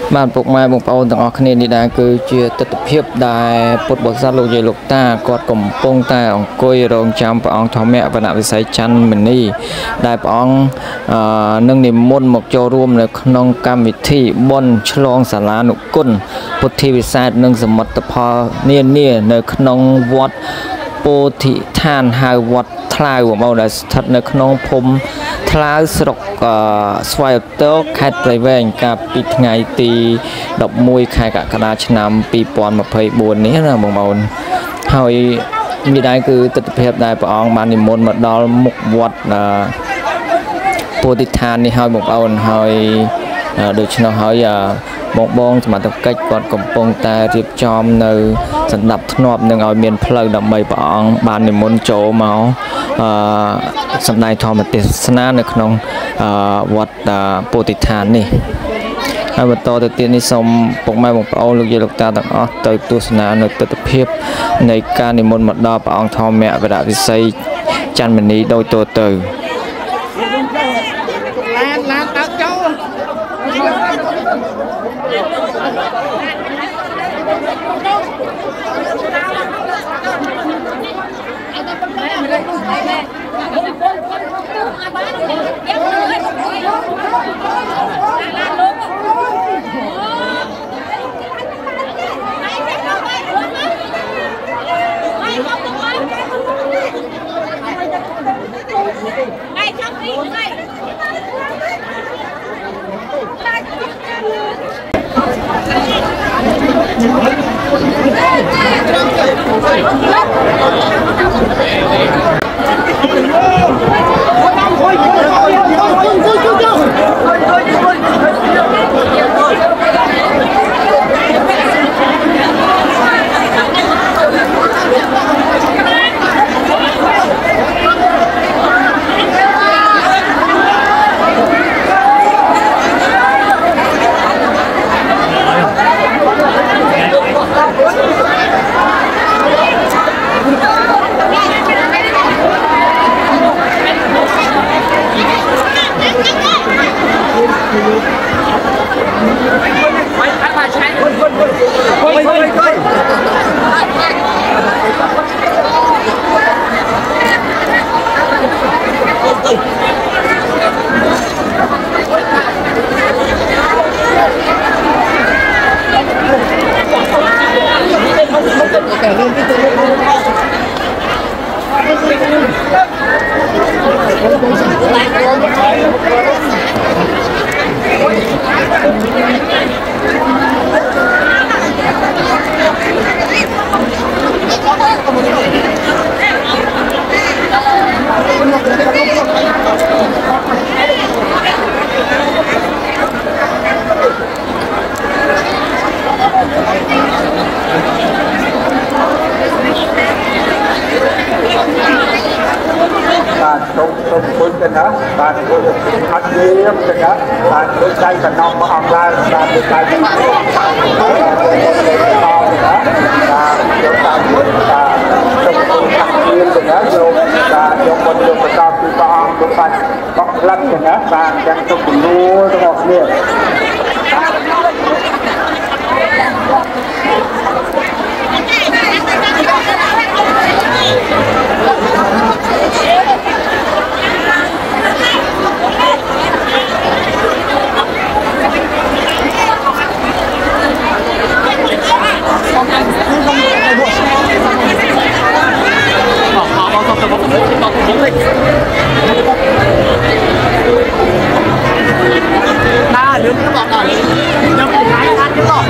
Bạn phục mai bùng bao tầng ở này đã cứ chia tất hiệp đại bột bột sát lục dây lục ta quạt cổng bông ta ông coi rong chăm ông thọ mẹ và nạp với chăn mình đi đại ông nâng niệm môn một châu rùm là nông cam vị thị bon chlong xả lá nụ côn bột thi vị sai nâng sầm mật tập hòa niên niên nơi nông vót bồ thị than hai vót thay của màu đã thật nơi nông phum thay sọc xoay tớ khai tay về cả bị ngày tì độc môi khai cả cả năm bị bọn mà phải buồn ní là bồng bồn hồi như đây cứ tự hiệp đại bọn bạn thì môn mà đó một vật bồ thị than đi hơi bồng bồn hồi được cho nó hỏi một bông mà tập cách quạt cổng bông ta tiếp chom nơi dẫn đập nộp nâng ở miền phơi đập mây bọn bạn thì muốn chỗ máu sắp này thò một tiền sna được không vật bồ tát thản này hai vật to từ tiền đi xong bọc mai bọc áo lục dây lục ta tặng ở tới tu sna được từ tập hiệp này ca thì muốn một đo bọn thò mẹ và đã bị xây chăn mình đi đôi tô từ bạn có được ăn đêm rồi đó bạn có chạy cả năm mà học ra bạn có chạy cả năm đó và chúng ta muốn là trong công tác viên rồi đó rồi và trong một đường một cao từ con chúng ta bóc lăn rồi đó và đang trong cuộc đua trong học liền đứng cái bọn này đâm cái cái bọn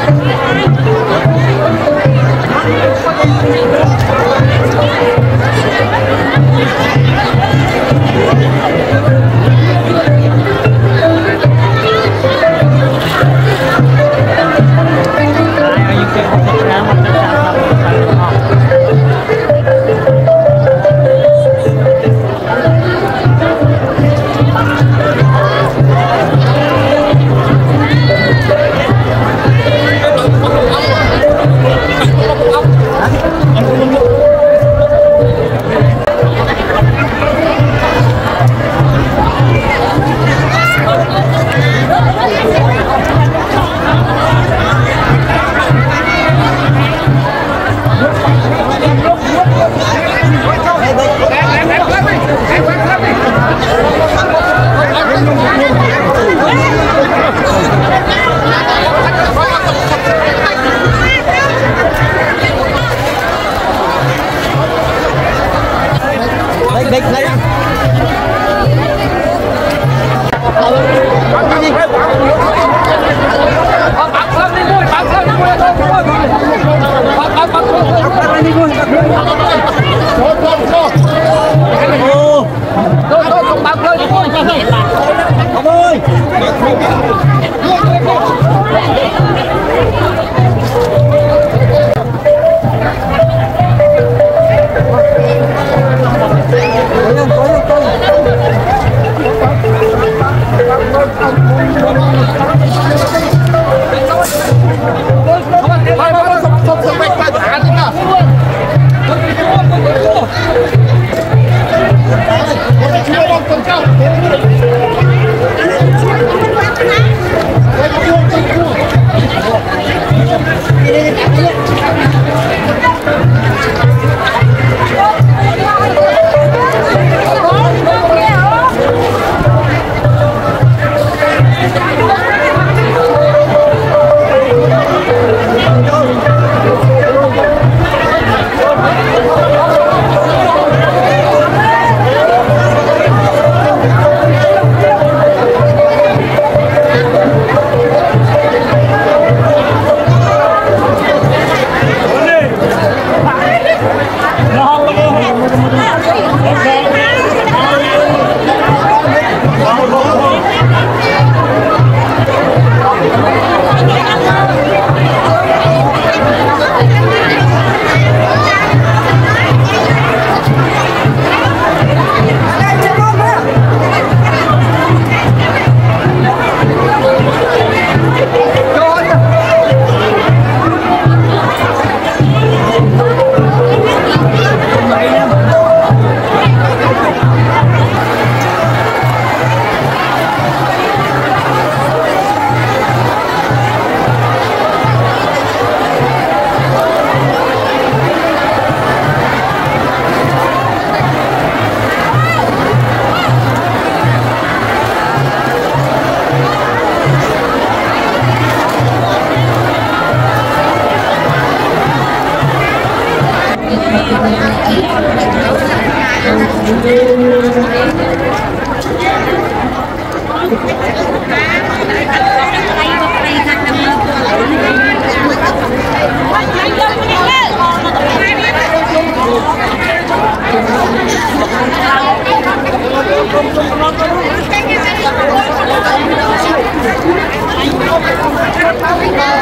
Thank you.